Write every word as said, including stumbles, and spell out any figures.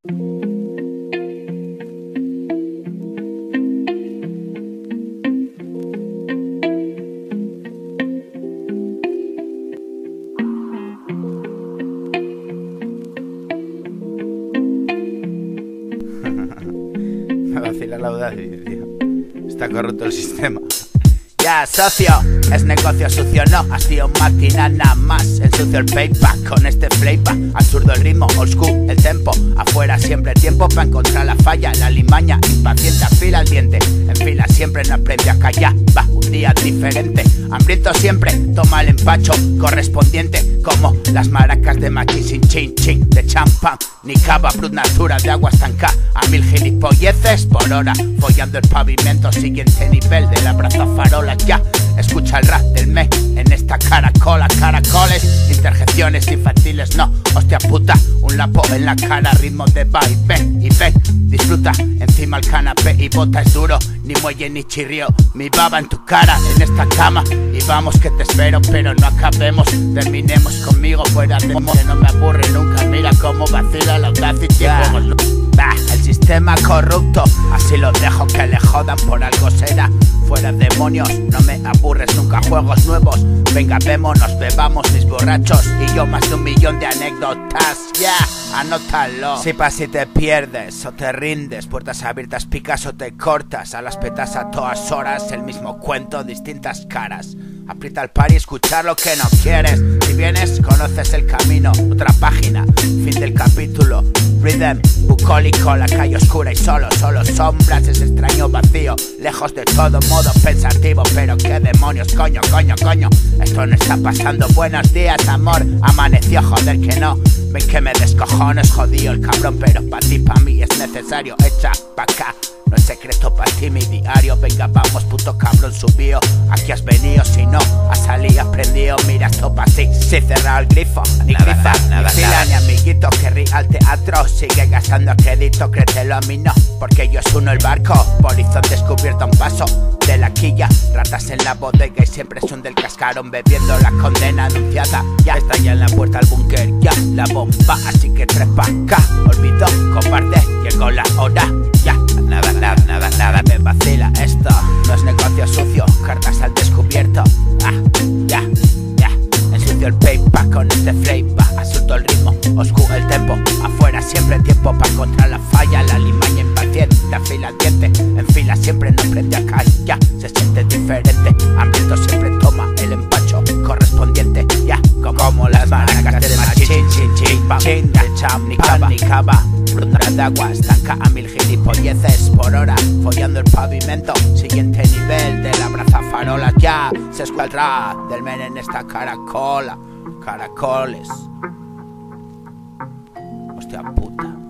Me vacila la Audacity, tío. Está corrupto el sistema. Ya, socio, es negocio sucio, no has tío máquina nada más. Ensucio el payback con este flavor. Absurdo el ritmo, old school, el tempo. Afuera siempre tiempo para encontrar la falla. La limaña, impaciente, afila el diente. En fila siempre no aprende a callar. Va, un día diferente. Hambriento siempre, toma el empacho correspondiente. Como las maracas de machín sin chin chin. De champán, ni cava, brut natura de agua estanca. A mil gilipolleces por hora. Follando el pavimento, siguiente nivel de la braza farola. Ya, escucha el rap del me en esta caracola, caracoles, interjecciones infantiles, no, hostia puta, un lapo en la cara, ritmo de va y ven, y ven, disfruta, encima el canapé y bota es duro, ni muelle ni chirrío, mi baba en tu cara, en esta cama, y vamos que te espero, pero no acabemos, terminemos conmigo fuera de modo, que no me aburre nunca, mira cómo vacila la Audacity, yeah. Bah, el sistema corrupto, así lo dejo que le jodan, por algo será. Fuera demonios, no me aburres nunca, juegos nuevos. Venga, vémonos, bebamos mis borrachos. Y yo más de un millón de anécdotas, ya, yeah, anótalo. Si pas si te pierdes o te rindes, puertas abiertas picas o te cortas. A las petas a todas horas, el mismo cuento, distintas caras. Aprieta el par y escuchar lo que no quieres. Si vienes, conoces el camino. Otra página, fin del capítulo. Rhythm, bucólico, la calle oscura y solo, solo sombras, ese extraño vacío. Lejos de todo modo pensativo, pero qué demonios, coño, coño, coño. Esto no está pasando, buenos días, amor. Amaneció, joder que no. Ven que me descojones, jodido el cabrón, pero pa' ti, pa' mí es necesario. Echa pa' acá. No es secreto para ti mi diario. Venga vamos puto cabrón subió. Aquí has venido, si no has salido aprendido. Mira esto pa' ti, si cerrado el grifo. Ni nada, grifa, nada, ni fila, nada. ni amiguito que ríe al teatro. Sigue gastando crédito, créetelo a mí no. Porque yo es uno el barco, por horizonte descubierto a un paso de la quilla. Ratas en la bodega y siempre es un del cascarón. Bebiendo la condena anunciada. Ya está ya en la puerta al búnker, ya la bomba, así que trepa acá. Olvido, cobarde, llegó la hora. Ya, Nada, nada, nada, nada. me vacila esto, no es negocio sucio, cartas al descubierto. Ah, ya, ya, ensucio el paper con este flavor. Asunto el ritmo, oscuro el tempo. Afuera siempre tiempo para encontrar la falla. La limaña impaciente, afila el diente. En fila siempre no aprende a callar. Se siente diferente, hambriento siempre toma el empacho correspondiente. Ya, como, como las maracas del machín, chin, chin, chin, de cham, ni cava, ni cava. Brundra de agua estanca a mil gilipolleces por hora. Follando el pavimento, siguiente nivel de la braza farola. Ya, se escuadra del men en esta caracola. Caracoles. Hostia puta.